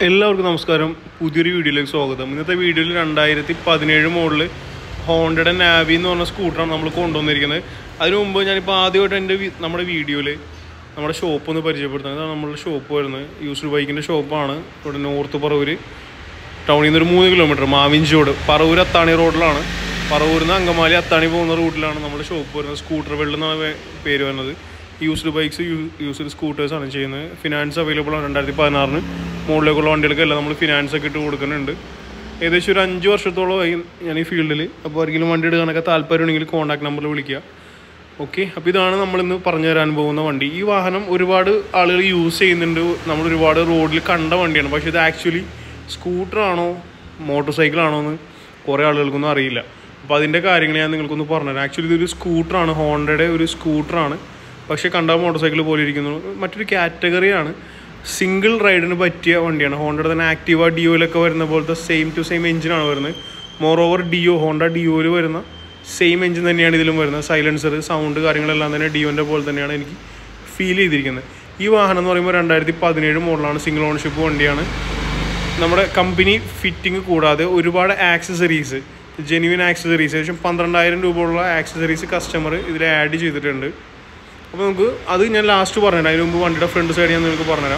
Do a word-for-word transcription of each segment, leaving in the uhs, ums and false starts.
എല്ലാവർക്കും നമസ്കാരം. പുതിയൊരു വീഡിയോയിലേക്ക് സ്വാഗതം. ഇന്നത്തെ വീഡിയോയിൽ രണ്ടായിരത്തി പതിനേഴ് മോഡൽ ഹോണ്ടയുടെ നാവി എന്ന് പറഞ്ഞ സ്കൂട്ടറാണ് നമ്മൾ കൊണ്ടുവന്നിരിക്കുന്നത്. അതിനു മുമ്പ് ഞാനിപ്പോൾ ആദ്യമായിട്ട് എൻ്റെ നമ്മുടെ വീഡിയോയിൽ നമ്മുടെ ഷോപ്പ് ഒന്ന് പരിചയപ്പെടുത്തുന്നത്. അതാണ് നമ്മളുടെ ഷോപ്പ് വരുന്നത്. യൂസ്ഡ് ബൈക്കിൻ്റെ ഷോപ്പാണ്. ഇവിടെ നോർത്ത് പറവൂര് ടൗണിൽ നിന്ന് ഒരു മൂന്ന് കിലോമീറ്റർ മാവിഞ്ചോട് പറവൂർ അത്താണി റോഡിലാണ്. പറവൂരിൽ നിന്ന് അങ്കമാലി അത്താണി പോകുന്ന റൂട്ടിലാണ് നമ്മുടെ ഷോപ്പ് വരുന്നത്. സ്കൂട്ടർ വെള്ളം എന്നാണ് പേര് വരുന്നത്. യൂസ്ഡ് ബൈക്സ് യൂസ്ഡ് സ്കൂട്ടേഴ്സാണ് ചെയ്യുന്നത്. ഫിനാൻസ് അവൈലബിൾ ആണ്. രണ്ടായിരത്തി പതിനാറിന് മുകളിലേക്കുള്ള വണ്ടികൾക്കെല്ലാം നമ്മൾ ഫിനാൻസൊക്കെ ഇട്ട് കൊടുക്കുന്നുണ്ട്. ഏകദേശം ഒരു അഞ്ച് വർഷത്തോളമായി ഞാൻ ഈ ഫീൽഡിൽ. അപ്പോൾ ആരെങ്കിലും വണ്ടി എടുക്കാനൊക്കെ താല്പര്യമുണ്ടെങ്കിൽ കോൺടാക്ട് നമ്പറിൽ വിളിക്കുക. ഓക്കെ, അപ്പോൾ ഇതാണ് നമ്മളിന്ന് പറഞ്ഞു തരാൻ പോകുന്ന വണ്ടി. ഈ വാഹനം ഒരുപാട് ആളുകൾ യൂസ് ചെയ്യുന്നുണ്ട്. നമ്മൾ ഒരുപാട് റോഡിൽ കണ്ട വണ്ടിയാണ്. പക്ഷേ ഇത് ആക്ച്വലി സ്കൂട്ടറാണോ മോട്ടോർ സൈക്കിളാണോ എന്ന് കുറേ ആളുകൾക്കൊന്നും അറിയില്ല. അപ്പോൾ അതിൻ്റെ കാര്യങ്ങൾ ഞാൻ നിങ്ങൾക്കൊന്ന് പറഞ്ഞുതരാം. ആക്ച്വലി ഇതൊരു സ്കൂട്ടറാണ്, ഹോണ്ടയുടെ ഒരു സ്കൂട്ടറാണ്. പക്ഷേ കണ്ടാൽ മോട്ടോർ സൈക്കിൾ പോലെ ഇരിക്കുന്നു. മറ്റൊരു കാറ്റഗറിയാണ്. സിംഗിൾ റൈഡിന് പറ്റിയ വണ്ടിയാണ്. ഹോണ്ടയുടെ തന്നെ ആക്റ്റീവ ഡിയോയിലൊക്കെ വരുന്ന പോലത്തെ സെയിം ടു സെയിം എഞ്ചിനാണ് വരുന്നത്. മോർ ഓവർ ഡിയോ ഹോണ്ട ഡിയോയിൽ വരുന്ന സെയിം എഞ്ചിൻ തന്നെയാണ് ഇതിലും വരുന്നത്. സൈലൻസർ, സൗണ്ട് കാര്യങ്ങളെല്ലാം തന്നെ ഡിയോൻ്റെ പോലെ തന്നെയാണ് എനിക്ക് ഫീൽ ചെയ്തിരിക്കുന്നത്. ഈ വാഹനം എന്ന് പറയുമ്പോൾ രണ്ടായിരത്തി പതിനേഴ് മോഡലാണ്. സിംഗിൾ ഓണർഷിപ്പ് വണ്ടിയാണ്. നമ്മുടെ കമ്പനി ഫിറ്റിംഗ് കൂടാതെ ഒരുപാട് ആക്സസറീസ്, ജെന്യുവിൻ ആക്സസറീസ്, ഏകദേശം പന്ത്രണ്ടായിരം രൂപയുള്ള ആക്സസറീസ് കസ്റ്റമർ ഇതിൽ ആഡ് ചെയ്തിട്ടുണ്ട്. അപ്പോൾ നമുക്ക് അത് ഞാൻ ലാസ്റ്റ് പറഞ്ഞുതരാം. അതിന് മുമ്പ് വണ്ടിയുടെ ഫ്രണ്ട് സൈഡ് ഞാൻ നിങ്ങൾക്ക് പറഞ്ഞുതരാം.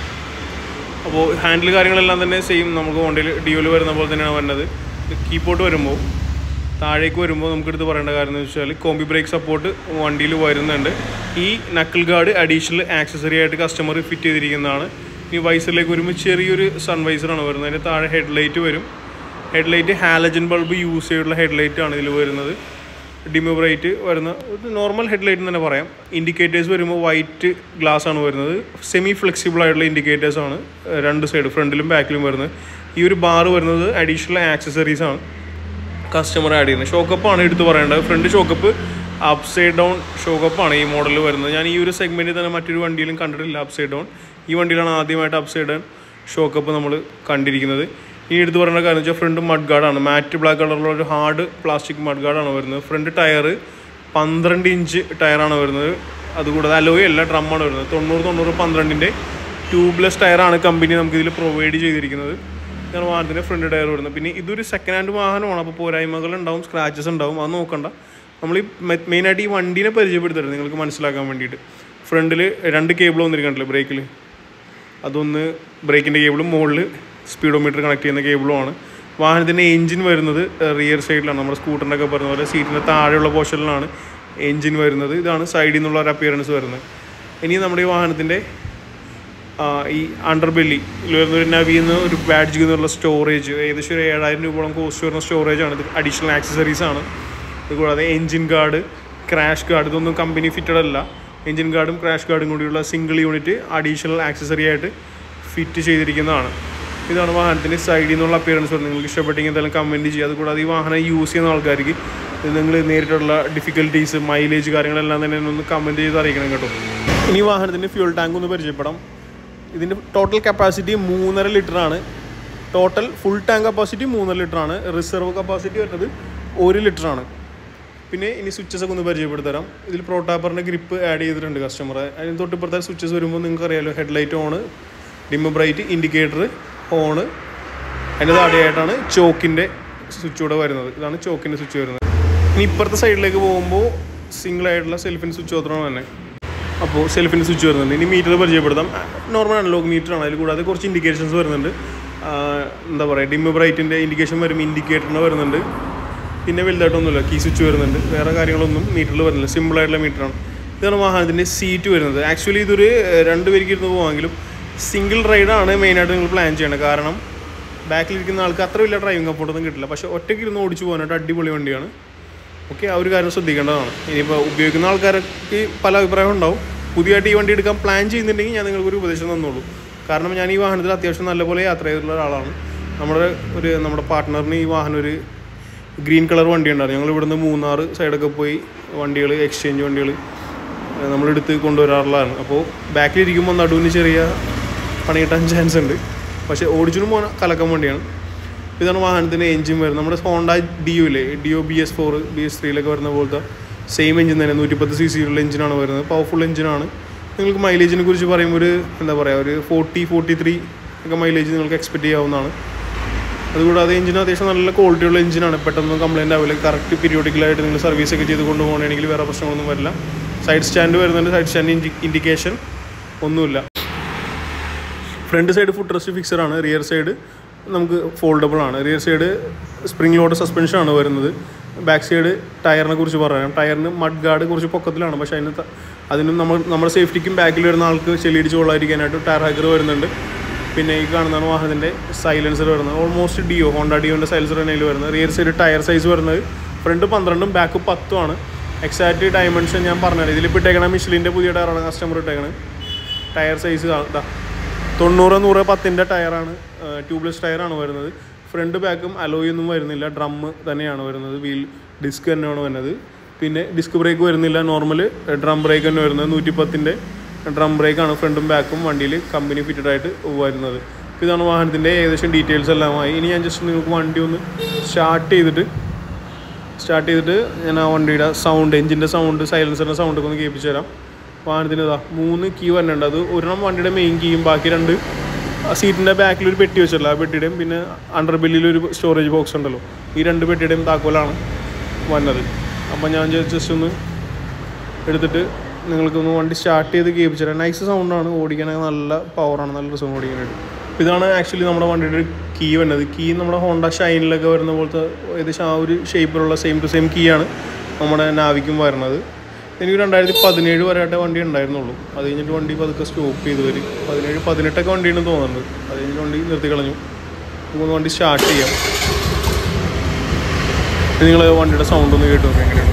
അപ്പോൾ ഹാൻഡിൽ കാര്യങ്ങളെല്ലാം തന്നെ സെയിം നമുക്ക് വണ്ടിയിൽ ഡിയോയിൽ വരുന്ന പോലെ തന്നെയാണ് വരുന്നത്. കീപോട്ട് വരുമ്പോൾ താഴേക്ക് വരുമ്പോൾ നമുക്കെടുത്ത് പറയേണ്ട കാര്യം എന്ന് വെച്ചാൽ കോമ്പി ബ്രേക്ക് സപ്പോർട്ട് വണ്ടിയിൽ വരുന്നുണ്ട്. ഈ നക്കിൾ ഗാർഡ് അഡീഷണൽ ആക്സസറി ആയിട്ട് കസ്റ്റമർ ഫിറ്റ് ചെയ്തിരിക്കുന്നതാണ്. ഈ വൈസറിലേക്ക് വരുമ്പോൾ ചെറിയൊരു സൺ വൈസറാണ് വരുന്നത്. അതിൻ്റെ താഴെ ഹെഡ്ലൈറ്റ് വരും. ഹെഡ്ലൈറ്റ് ഹാലജൻ ബൾബ് യൂസ് ചെയ്തിട്ടുള്ള ഹെഡ്ലൈറ്റാണ് ഇതിൽ വരുന്നത്. ഡിമോ ബ്രൈറ്റ് വരുന്ന ഒരു നോർമൽ ഹെഡ്ലൈറ്റ് എന്ന് തന്നെ പറയാം. ഇൻഡിക്കേറ്റേഴ്സ് വരുമ്പോൾ വൈറ്റ് ഗ്ലാസ് ആണ് വരുന്നത്. സെമി ഫ്ലെക്സിബിൾ ആയിട്ടുള്ള ഇൻഡിക്കേറ്റേഴ്സാണ് രണ്ട് സൈഡ് ഫ്രണ്ടിലും ബാക്കിലും വരുന്നത്. ഈ ഒരു ബാർ വരുന്നത് അഡീഷണൽ ആക്സസറീസ് ആണ് കസ്റ്റമർ ആഡ് ചെയ്യുന്നത്. ഷോക്കപ്പാണ് എടുത്ത് പറയേണ്ടത്. ഫ്രണ്ട് ഷോക്കപ്പ് അപ്സൈഡ് ഡൗൺ ഷോക്കപ്പാണ് ഈ മോഡലിൽ വരുന്നത്. ഞാൻ ഈ ഒരു സെഗ്മെൻറ്റിൽ തന്നെ മറ്റൊരു വണ്ടിയിലും കണ്ടിട്ടില്ല അപ്സൈഡ് ഡൗൺ. ഈ വണ്ടിയിലാണ് ആദ്യമായിട്ട് അപ്സൈഡ് ഡൗൺ ഷോക്കപ്പ് നമ്മൾ കണ്ടിരിക്കുന്നത്. ഈ എടുത്ത് പറയുന്ന കാര്യം വെച്ചാൽ ഫ്രണ്ട് മഡ് ഗാർഡാണ്. മാറ്റ് ബ്ലാക്ക് കളറുള്ള ഒരു ഹാർഡ് പ്ലാസ്റ്റിക് മഡ് ഗാർഡാണ് വരുന്നത്. ഫ്രണ്ട് ടയർ പന്ത്രണ്ട് ഇഞ്ച് ടയറാണ് വരുന്നത്. അതുകൂടാതെ അലോയ് അല്ല, ഡ്രമ്മാണ് വരുന്നത്. തൊണ്ണൂറ് തൊണ്ണൂറ് പന്ത്രണ്ടിൻ്റെ ട്യൂബ്ലെസ് ടയറാണ് കമ്പനി നമുക്കിതിൽ പ്രൊവൈഡ് ചെയ്തിരിക്കുന്നത്. ഇതാണ് വാഹനത്തിൻ്റെ ഫ്രണ്ട് ടയർ വരുന്നത്. പിന്നെ ഇതൊരു സെക്കൻഡ് ഹാൻഡ് വാഹനമാണ്. അപ്പോൾ പോരായ്മകൾ ഉണ്ടാവും, സ്ക്രാച്ചസ് ഉണ്ടാവും. അത് നോക്കണ്ട. നമ്മൾ ഈ മെയിനായിട്ട് ഈ വണ്ടീനെ പരിചയപ്പെടുത്തരുത് നിങ്ങൾക്ക് മനസ്സിലാക്കാൻ വേണ്ടിയിട്ട്. ഫ്രണ്ടിൽ രണ്ട് കേബിൾ വന്നിരിക്കണ്ടല്ലോ ബ്രേക്കിൽ. അതൊന്ന് ബ്രേക്കിൻ്റെ കേബിളും മുകളിൽ സ്പീഡോമീറ്റർ കണക്ട് ചെയ്യുന്ന കേബിളുമാണ്. വാഹനത്തിൻ്റെ എഞ്ചിൻ വരുന്നത് റിയർ സൈഡിലാണ്. നമ്മുടെ സ്കൂട്ടറിൻ്റെ ഒക്കെ പറഞ്ഞ പോലെ സീറ്റിൻ്റെ താഴെയുള്ള പോർഷനിലാണ് എഞ്ചിൻ വരുന്നത്. ഇതാണ് സൈഡിൽ നിന്നുള്ള ഒരു അപ്പിയറൻസ് വരുന്നത്. ഇനി നമ്മുടെ ഈ വാഹനത്തിൻ്റെ ഈ അണ്ടർ ബെല്ലി വരുന്ന ഒരു നവിന്ന് ഒരു ബാഡ്ജ് എന്നുള്ള സ്റ്റോറേജ്, ഏകദേശം ഒരു ഏഴായിരം രൂപയോളം കോസ്റ്റ് വരുന്ന സ്റ്റോറേജാണ്. ഇത് അഡീഷണൽ ആക്സസറീസ് ആണ്. അതുകൂടാതെ എഞ്ചിൻ ഗാർഡ്, ക്രാഷ് ഗാർഡ്, ഇതൊന്നും കമ്പനി ഫിറ്റഡ് അല്ല. എഞ്ചിൻ ഗാർഡും ക്രാഷ് ഗാർഡും കൂടിയുള്ള സിംഗിൾ യൂണിറ്റ് അഡീഷണൽ ആക്സസറി ആയിട്ട് ഫിറ്റ് ചെയ്തിരിക്കുന്നതാണ്. ഇതാണ് വാഹനത്തിൻ്റെ സൈഡിൽ നിന്നുള്ള അപ്പിയറൻസ് വരുന്നത്. നിങ്ങൾക്ക് ഇഷ്ടപ്പെട്ടെങ്കിൽ എന്തായാലും കമൻറ്റ് ചെയ്യുക. അതുകൂടാതെ ഈ വാഹനം യൂസ് ചെയ്യുന്ന ആൾക്കാർക്ക് നിങ്ങൾ നേരിട്ടുള്ള ഡിഫിക്കൽട്ടീസ്, മൈലേജ് കാര്യങ്ങളെല്ലാം തന്നെ ഒന്ന് കമൻറ്റ് ചെയ്ത് അറിയിക്കണം കേട്ടോ. ഇനി വാഹനത്തിൻ്റെ ഫ്യൂൾ ടാങ്ക് ഒന്ന് പരിചയപ്പെടാം. ഇതിൻ്റെ ടോട്ടൽ കപ്പാസിറ്റി മൂന്നര ലിറ്ററാണ്. ടോട്ടൽ ഫുൾ ടാങ്ക് കപ്പാസിറ്റി മൂന്നര ലിറ്ററാണ്. റിസർവ് കപ്പാസിറ്റി വരുന്നത് ഒരു ലിറ്ററാണ്. പിന്നെ ഇനി സ്വിച്ചസ് ഒക്കെ ഒന്ന് പരിചയപ്പെടുത്തരാം. ഇതിൽ പ്രോട്ടാപ്പറിൻ്റെ ഗ്രിപ്പ് ആഡ് ചെയ്തിട്ടുണ്ട് കസ്റ്റമർ. അതിന് തൊട്ടിപ്പുറത്തെ സ്വിച്ചസ് വരുമ്പോൾ നിങ്ങൾക്ക് അറിയാമല്ലോ, headlight on, dim bright, indicator, horn. അതിൻ്റെ താഴെയായിട്ടാണ് ചോക്കിൻ്റെ സ്വിച്ച് കൂടെ വരുന്നത്. ഇതാണ് ചോക്കിൻ്റെ സ്വിച്ച് വരുന്നത്. ഇനി ഇപ്പുറത്തെ സൈഡിലേക്ക് പോകുമ്പോൾ സിംഗിളായിട്ടുള്ള സെൽഫിൻ്റെ സ്വിച്ച് മാത്രമാണ് തന്നെ. അപ്പോൾ സെൽഫിൻ്റെ സ്വിച്ച് വരുന്നുണ്ട്. ഇനി മീറ്റർ പരിചയപ്പെടുത്താം. നോർമൽ അനലോഗ് മീറ്ററാണ്. അതിൽ കൂടാതെ കുറച്ച് ഇൻഡിക്കേഷൻസ് വരുന്നുണ്ട്. എന്താ പറയുക, ഡിമ്മ് ബ്രൈറ്റിൻ്റെ ഇൻഡിക്കേഷൻ വരും, ഇൻഡിക്കേറ്ററിന് വരുന്നുണ്ട്. പിന്നെ വലുതായിട്ടൊന്നുമില്ല, കീ സ്വിച്ച് വരുന്നുണ്ട്. വേറെ കാര്യങ്ങളൊന്നും മീറ്ററിൽ വരുന്നില്ല. സിമ്പിളായിട്ടുള്ള മീറ്ററാണ്. ഇതാണ് വാഹനത്തിൻ്റെ സീറ്റ് വരുന്നത്. ആക്ച്വലി ഇതൊരു രണ്ട് പേർക്ക് ഇരുന്ന് പോകാമെങ്കിലും സിംഗിൾ റൈഡാണ് മെയിനായിട്ട് നിങ്ങൾ പ്ലാൻ ചെയ്യേണ്ടത്. കാരണം ബാക്കിലിരിക്കുന്ന ആൾക്ക് അത്ര വലിയ ഡ്രൈവിംഗ് കംഫോർട്ടൊന്നും കിട്ടില്ല. പക്ഷേ ഒറ്റയ്ക്ക് ഇരുന്ന് ഓടിച്ചു പോകാനായിട്ട് അടിപൊളി വണ്ടിയാണ്. ഓക്കെ, ആ ഒരു കാര്യം ശ്രദ്ധിക്കേണ്ടതാണ്. ഇനിയിപ്പോൾ ഉപയോഗിക്കുന്ന ആൾക്കാർക്ക് പല അഭിപ്രായം ഉണ്ടാവും. പുതിയതായിട്ട് ഈ വണ്ടി എടുക്കാൻ പ്ലാൻ ചെയ്യുന്നുണ്ടെങ്കിൽ ഞാൻ നിങ്ങൾക്കൊരു ഉപദേശം തന്നോളൂ. കാരണം ഞാൻ ഈ വാഹനത്തിൽ അത്യാവശ്യം നല്ലപോലെ യാത്ര ചെയ്തിട്ടുള്ള ഒരാളാണ്. നമ്മുടെ ഒരു നമ്മുടെ പാർട്ട്ണറിന് ഈ വാഹനം ഒരു ഗ്രീൻ കളർ വണ്ടി ഉണ്ടായിരുന്നു. ഞങ്ങൾ ഇവിടുന്ന് മൂന്നാർ സൈഡൊക്കെ പോയി വണ്ടികൾ, എക്സ്ചേഞ്ച് വണ്ടികൾ നമ്മളെടുത്ത് കൊണ്ടുവരാറുള്ളതാണ്. അപ്പോൾ ബാക്കിലിരിക്കുമ്പോൾ നടുവിന് ചെറിയ പണി കിട്ടാൻ ചാൻസ് ഉണ്ട്. പക്ഷേ ഓടിച്ചിട്ടും പോകാൻ കലക്കം വണ്ടിയാണ്. ഇതാണ് വാഹനത്തിൻ്റെ എഞ്ചിൻ വരുന്നത്. നമ്മുടെ ഹോണ്ട ഡിയോ ഇല്ലേ, Dio B S four B S ത്രീയിലൊക്കെ വരുന്ന പോലത്തെ സെയിം എഞ്ചിൻ തന്നെ. നൂറ്റിപ്പത്ത് സി സിയുള്ള എഞ്ചിനാണ് വരുന്നത്. പവർഫുൾ എഞ്ചിനാണ്. നിങ്ങൾക്ക് മൈലേജിനെ കുറിച്ച് പറയുമ്പോൾ ഒരു എന്താ പറയുക, ഒരു ഫോർട്ടി ഫോർട്ടി ത്രീ ഒക്കെ മൈലേജ് നിങ്ങൾക്ക് എക്സ്പെക്ട് ചെയ്യാവുന്നതാണ്. അതുകൂടാതെ എഞ്ചിന് അത്യാവശ്യം നല്ല ക്വാളിറ്റിയുള്ള എഞ്ചിനാണ്. പെട്ടെന്ന് കംപ്ലയിൻ്റ് ആവില്ല. കറക്റ്റ് പീരിയോഡിക്കലായിട്ട് നിങ്ങൾ സർവീസൊക്കെ ചെയ്ത് കൊണ്ടുപോകണമെങ്കിൽ വേറെ പ്രശ്നങ്ങളൊന്നും വരില്ല. സൈഡ് സ്റ്റാൻഡ് വരുന്നുണ്ട്. സൈഡ് സ്റ്റാൻഡ് ഇൻഡി ഇൻഡിക്കേഷൻ ഒന്നുമില്ല. ഫ്രണ്ട് സൈഡ് ഫുഡ് റെസ്റ്റ് ഫിക്സറാണ്. റിയർ സൈഡ് നമുക്ക് ഫോൾഡബിൾ ആണ്. റിയർ സൈഡ് സ്പ്രിംഗ് ലോഡ് സസ്പെൻഷനാണ് വരുന്നത്. ബാക്ക് സൈഡ് ടയറിനെ കുറിച്ച് പറയാം. ടയറിന് മഡ് ഗാർഡ് കുറച്ച് പൊക്കത്തിലാണ്. പക്ഷേ അതിന് അതിനും നമ്മൾ നമ്മുടെ സേഫ്റ്റിക്കും ബാക്കിൽ വരുന്ന ആൾക്ക് ചെളിയിടിച്ച് കൊള്ളാതിരിക്കാനായിട്ട് ടയർ ഹാക്കർ വരുന്നുണ്ട്. പിന്നെ ഈ കാണുന്നതാണ് വാഹനത്തിൻ്റെ സൈലൻസർ വരുന്നത്. ഓൾമോസ്റ്റ് ഡിയോ ഹോണ്ട ഡിയോൻ്റെ സൈലൻസർ തന്നെയിൽ വരുന്നത്. റിയർ സൈഡ് ടയർ സൈസ് വരുന്നത് ഫ്രണ്ട് പന്ത്രണ്ടും ബാക്ക് പത്തുമാണ്. എക്സാക്റ്റ് ഡയമെൻഷൻ ഞാൻ പറഞ്ഞത്. ഇതിൽ ഇട്ടേക്കണ മിഷ്ലിൻ്റെ പുതിയ ടയറാണ് കസ്റ്റമർ ഇട്ടേക്കണത്. ടയർ സൈസ് ഇതാ തൊണ്ണൂറ് നൂറ് പത്തിൻ്റെ ടയറാണ്. ട്യൂബ്ലെസ് ടയറാണ് വരുന്നത്. ഫ്രണ്ട് ബാക്കും അലോയ് ഒന്നും വരുന്നില്ല. ഡ്രം തന്നെയാണ് വരുന്നത്. വീൽ ഡിസ്ക് തന്നെയാണ് വരുന്നത്. പിന്നെ ഡിസ്ക് ബ്രേക്ക് വരുന്നില്ല. നോർമൽ ഡ്രം ബ്രേക്ക് തന്നെ വരുന്നത്. നൂറ്റി പത്തിൻ്റെ ഡ്രം ബ്രേക്കാണ് ഫ്രണ്ടും ബാക്കും വണ്ടിയിൽ കമ്പനി ഫിറ്റഡ് ആയിട്ട് വരുന്നത്. ഇതാണ് വാഹനത്തിൻ്റെ ഏകദേശം ഡീറ്റെയിൽസ് എല്ലാമായി. ഇനി ഞാൻ ജസ്റ്റ് നിങ്ങൾക്ക് വണ്ടി ഒന്ന് സ്റ്റാർട്ട് ചെയ്തിട്ട് സ്റ്റാർട്ട് ചെയ്തിട്ട് ഞാൻ ആ വണ്ടിയുടെ സൗണ്ട്, എഞ്ചിൻ്റെ സൗണ്ട്, സൈലൻസറിൻ്റെ സൗണ്ടൊക്കെ ഒന്ന് കേൾപ്പിച്ച് തരാം. വാഹനത്തിന് ഇതാ മൂന്ന് കീ വരുന്നുണ്ട്. അത് ഒരെണ്ണം വണ്ടിയുടെ മെയിൻ കീയും ബാക്കി രണ്ട് സീറ്റിൻ്റെ ബാക്കിൽ ഒരു പെട്ടി വെച്ചല്ലോ, ആ പെട്ടിയുടെയും പിന്നെ അണ്ടർ ബെല്ലിലൊരു സ്റ്റോറേജ് ബോക്സ് ഉണ്ടല്ലോ, ഈ രണ്ട് പെട്ടിയുടെയും താക്കോലാണ് വന്നത്. അപ്പം ഞാൻ ജസ്റ്റ് ഒന്ന് എടുത്തിട്ട് നിങ്ങൾക്കൊന്ന് വണ്ടി സ്റ്റാർട്ട് ചെയ്ത് കേൾപ്പിച്ചു തരാം. നൈസ് സൗണ്ടാണ്, ഓടിക്കാനൊക്കെ നല്ല പവറാണ്, നല്ല രസം ഓടിക്കാനായിട്ട്. ഇതാണ് ആക്ച്വലി നമ്മുടെ വണ്ടിയുടെ കീ വരുന്നത്. കീ നമ്മുടെ ഹോണ്ട ഷൈനിലൊക്കെ വരുന്ന പോലത്തെ ഏകദേശം ആ ഒരു ഷേപ്പിലുള്ള സെയിം ടു സെയിം കീ ആണ് നമ്മുടെ നാവിക്കും വരുന്നത്. എനിക്ക് രണ്ടായിരത്തി പതിനേഴ് വരെയായിട്ട് വണ്ടി ഉണ്ടായിരുന്നുള്ളൂ. അത് കഴിഞ്ഞിട്ട് വണ്ടി പതുക്കെ സ്റ്റോപ്പ് ചെയ്ത് വരും. പതിനേഴ് പതിനെട്ടൊക്കെ വണ്ടിയുണ്ടെന്ന് തോന്നുന്നുണ്ട്. അത് കഴിഞ്ഞിട്ട് വണ്ടി നിർത്തി കളഞ്ഞു. നമുക്കൊന്ന് വണ്ടി സ്റ്റാർട്ട് ചെയ്യാം. നിങ്ങൾ വണ്ടിയുടെ സൗണ്ട് ഒന്ന് കേട്ട് നോക്കാം എങ്ങനെയാണ്.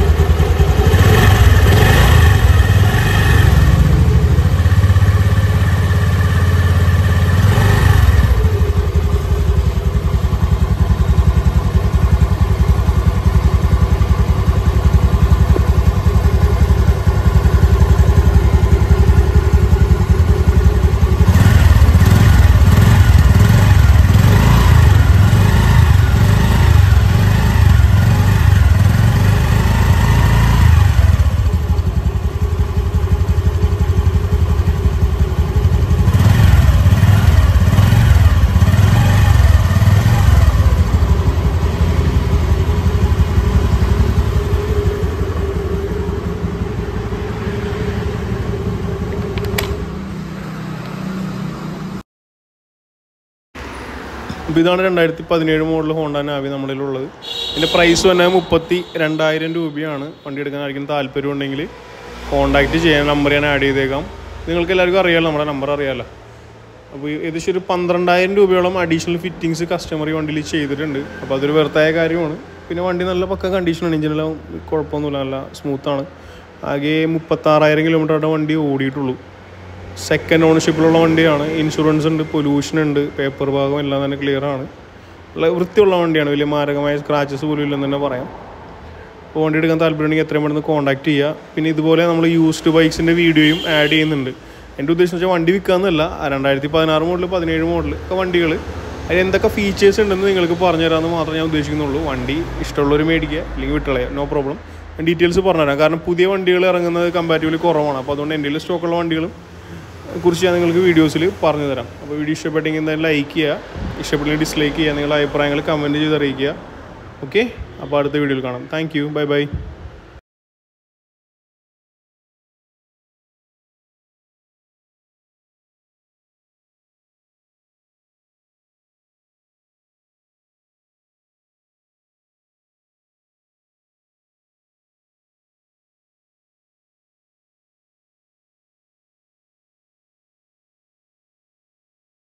അപ്പോൾ ഇതാണ് രണ്ടായിരത്തി പതിനേഴ് മോഡൽ ഹോണ്ട നാവി നമ്മളിലുള്ളത്. ഇതിൻ്റെ പ്രൈസ് തന്നെ മുപ്പത്തി രണ്ടായിരം രൂപയാണ്. വണ്ടി എടുക്കാനായിരിക്കും താല്പര്യം ഉണ്ടെങ്കിൽ കോൺടാക്റ്റ് ചെയ്യാൻ നമ്പർ ഞാൻ ആഡ് ചെയ്തേക്കാം. നിങ്ങൾക്ക് എല്ലാവർക്കും അറിയാമല്ലോ, നമ്മുടെ നമ്പർ അറിയാമല്ലോ. അപ്പോൾ ഏകദേശം ഒരു പന്ത്രണ്ടായിരം രൂപയോളം അഡീഷണൽ ഫിറ്റിങ്സ് കസ്റ്റമർ ഈ വണ്ടിയിൽ ചെയ്തിട്ടുണ്ട്. അപ്പോൾ അതൊരു വെറുതായ കാര്യമാണ്. പിന്നെ വണ്ടി നല്ല പക്ക കണ്ടീഷനാണ്, എഞ്ചിനെല്ലാം കുഴപ്പമൊന്നുമില്ല, നല്ല സ്മൂത്താണ്. ആകെ മുപ്പത്താറായിരം കിലോമീറ്ററുടെ വണ്ടി ഓടിയിട്ടുള്ളൂ. സെക്കൻഡ് ഓണർഷിപ്പിലുള്ള വണ്ടിയാണ്. ഇൻഷുറൻസ് ഉണ്ട്, പൊല്യൂഷൻ ഉണ്ട്, പേപ്പർ ഭാഗം എല്ലാം തന്നെ ക്ലിയർ ആണ്. നല്ല വൃത്തിയുള്ള വണ്ടിയാണ്. വലിയ മാരകമായ സ്ക്രാച്ചസ് പോലും ഇല്ലെന്ന് തന്നെ പറയാം. അപ്പോൾ വണ്ടി എടുക്കാൻ താല്പര്യമുണ്ടെങ്കിൽ എത്രയും പെട്ടെന്ന് കോൺടാക്ട് ചെയ്യുക. പിന്നെ ഇതുപോലെ നമ്മൾ യൂസ്ഡ് ബൈക്സിൻ്റെ വീഡിയോയും ആഡ് ചെയ്യുന്നുണ്ട്. എൻ്റെ ഉദ്ദേശം വെച്ചാൽ വണ്ടി വിൽക്കാമെന്നല്ല, രണ്ടായിരത്തി പതിനാറ് മോഡൽ പതിനേഴ് മോഡൽ ഒക്കെ വണ്ടികൾ അതിൽ എന്തൊക്കെ ഫീച്ചേഴ്സ് ഉണ്ടെന്ന് നിങ്ങൾക്ക് പറഞ്ഞു തരാമെന്ന് മാത്രമേ ഞാൻ ഉദ്ദേശിക്കുന്നുള്ളൂ. വണ്ടി ഇഷ്ടമുള്ളവർ മേടിക്കുക, അല്ലെങ്കിൽ വിട്ടളയുക, നോ പ്രോബ്ലം. ഡീറ്റെയിൽസ് പറഞ്ഞുതരാം. കാരണം പുതിയ വണ്ടികൾ ഇറങ്ങുന്നത് കമ്പാരിറ്റീവ്ലി കുറവാണ്. അപ്പോൾ അതുകൊണ്ട് എൻ്റെ സ്റ്റോക്കുള്ള വണ്ടികളും കുറിച്ച് ഞാൻ നിങ്ങൾക്ക് വീഡിയോസിൽ പറഞ്ഞു തരാം. അപ്പോൾ വീഡിയോ ഇഷ്ടപ്പെട്ടെങ്കിൽ എന്തായാലും ലൈക്ക് ചെയ്യുക, ഇഷ്ടപ്പെട്ടെങ്കിൽ ഡിസ്ലൈക്ക് ചെയ്യുക, നിങ്ങളുടെ അഭിപ്രായങ്ങൾ കമൻറ്റ് ചെയ്ത് അറിയിക്കുക. ഓക്കെ, അപ്പോൾ അടുത്ത വീഡിയോയിൽ കാണാം. Thank you, bye by.